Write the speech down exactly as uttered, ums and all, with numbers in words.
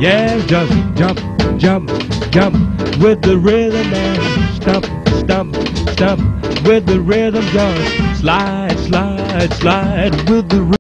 Yeah, just jump, jump, jump with the rhythm and stump, stump, stump with the rhythm. Just slide, slide, slide with the rhythm.